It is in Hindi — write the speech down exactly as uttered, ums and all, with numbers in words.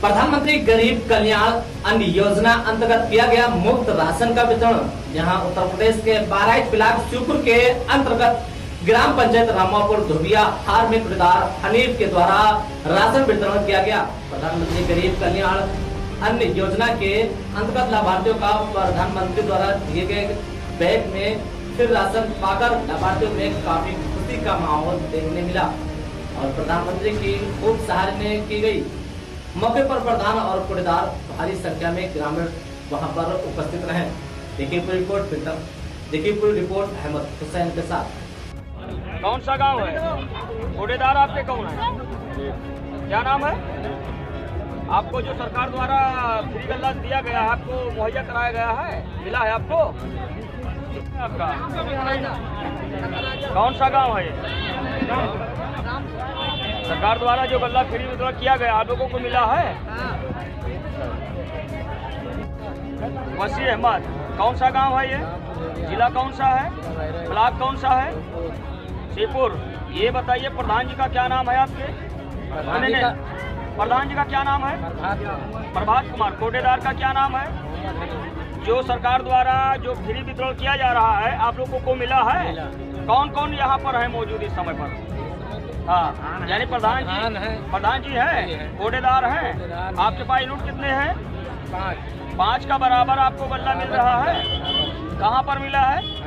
प्रधानमंत्री गरीब कल्याण अन्न योजना अंतर्गत किया गया मुफ्त राशन का वितरण। यहां उत्तर प्रदेश के बाराइच ब्लॉक शिवपुर के अंतर्गत ग्राम पंचायत रामापुर धोबिया हार में कुटीदार हनीफ के द्वारा राशन वितरण किया गया। प्रधानमंत्री गरीब कल्याण अन्न योजना के अंतर्गत लाभार्थियों का प्रधानमंत्री द्वारा दिए गए बैग में फिर राशन पाकर लाभार्थियों में काफी खुशी का माहौल देखने मिला और प्रधानमंत्री की खूब सराहना की गई। मौके पर प्रधान और कुटीदार भारी संख्या में ग्रामीण वहां पर उपस्थित रहे। देखिए पूरी रिपोर्ट देखिए पूरी रिपोर्ट अहमद हुसैन के साथ। कौन सा गांव है? कुटीदार आपके कौन है? क्या नाम है? आपको जो सरकार द्वारा फ्री गल्ला दिया गया है, आपको मुहैया कराया गया है, मिला है आपको? आपका कौन सा गांव है? सरकार द्वारा जो गल्ला फ्री वितरण किया गया आप लोगों को मिला है? वसी अहमद, कौन सा गांव है ये? जिला कौन सा है? ब्लॉक कौन सा है? शिवपुर। ये बताइए प्रधान जी का क्या नाम है आपके? नहीं नहीं, प्रधान जी का क्या नाम है? प्रभात कुमार। कोटेदार का क्या नाम है? जो सरकार द्वारा जो फ्री वितरण किया जा रहा है आप लोगों को मिला है? कौन कौन यहाँ पर है मौजूद इस समय पर? हाँ, यानी प्रधान जी प्रधान जी है, कोटेदार हैं। आपके पास यूनिट कितने हैं? पाँच। पाँच का बराबर आपको गल्ला मिल रहा है। कहाँ पर मिला है?